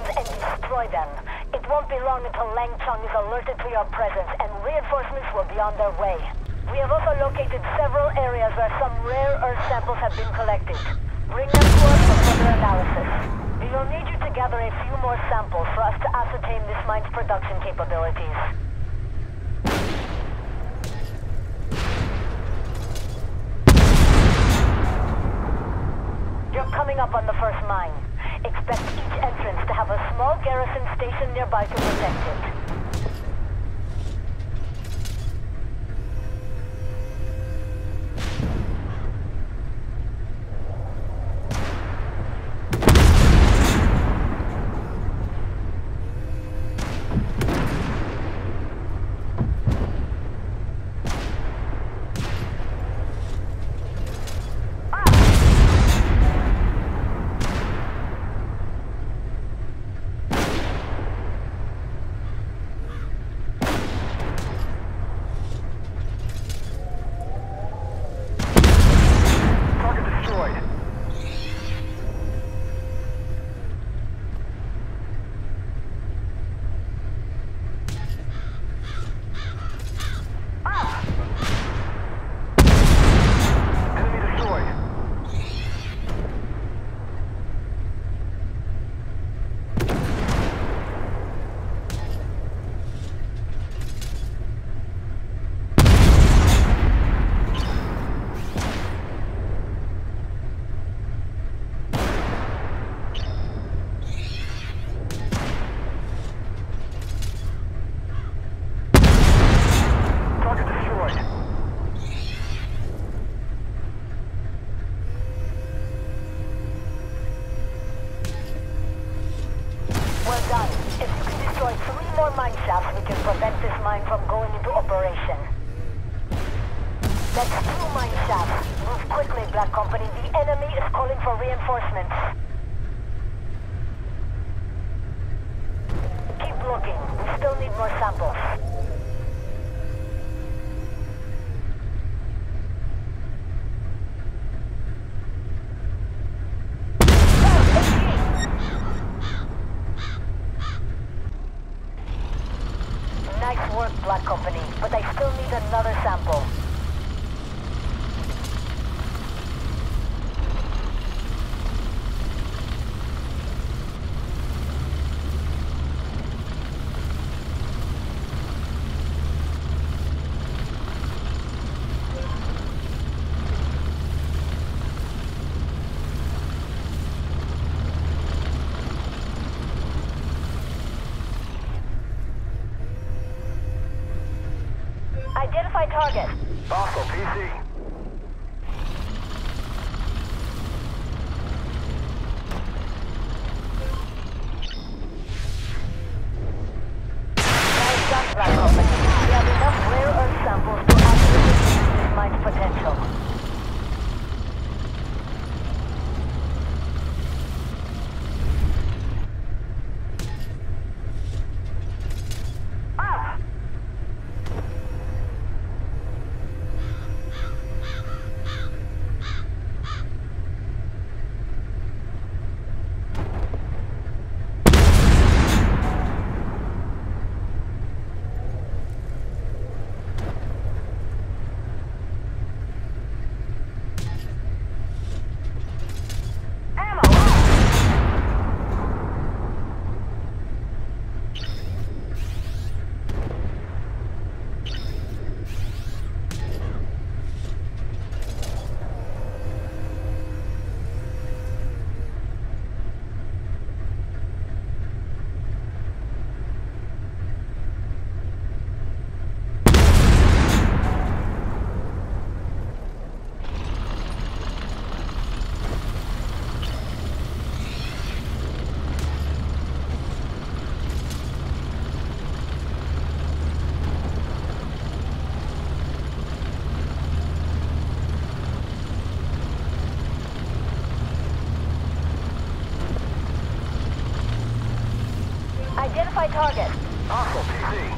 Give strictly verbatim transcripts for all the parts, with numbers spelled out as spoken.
stations and destroy them. It won't be long until Langchong is alerted to your presence and reinforcements will be on their way. We have also located several areas where some rare Earth samples have been collected. Bring them to us for further analysis. We will need you to gather a few more samples for us to ascertain this mine's production capabilities. You're coming up on the first mine. Expect each entrance to have a small garrison station nearby to protect it. Black Company, but I still need another sample. Identify target. Hostile P C. Nice done, Black Company. We have enough rare earth samples to accurately use this mine's potential. Identify target. Hostile P C.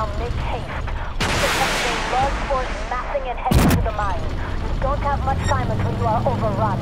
Now make haste. We detect a large force massing and heading to the mine. You don't have much time until you are overrun.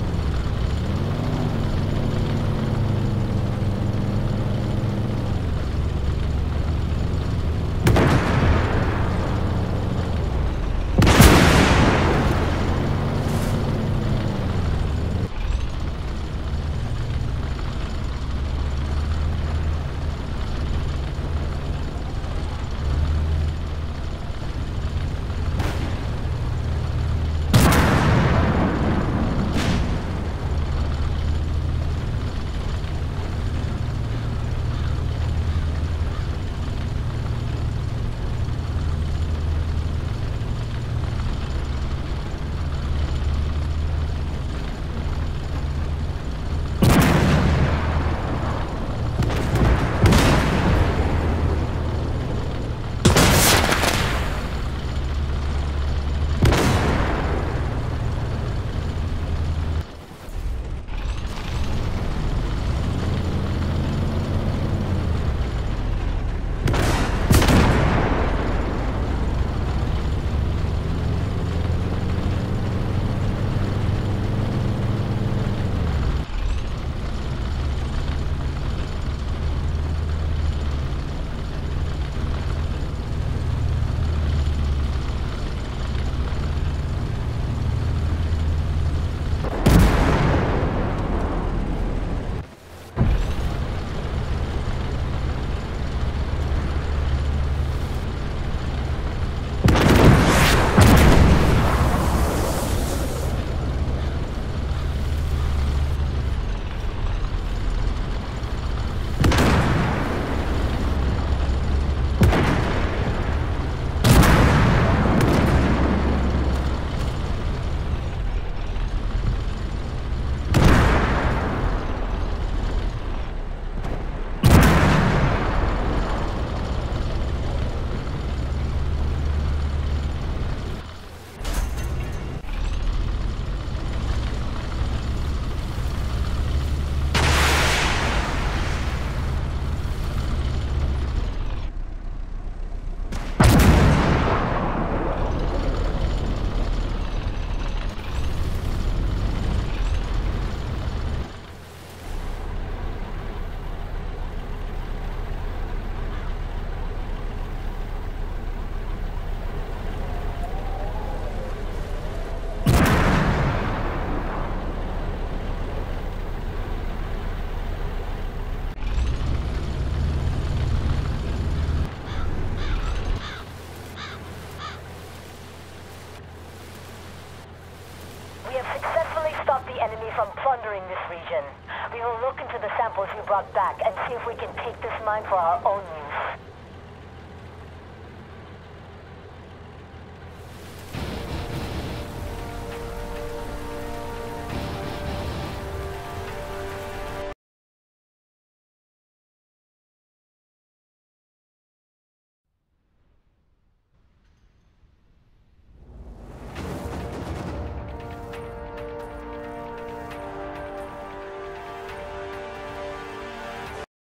We have successfully stopped the enemy from plundering this region. We will look into the samples you brought back and see if we can take this mine for our own use.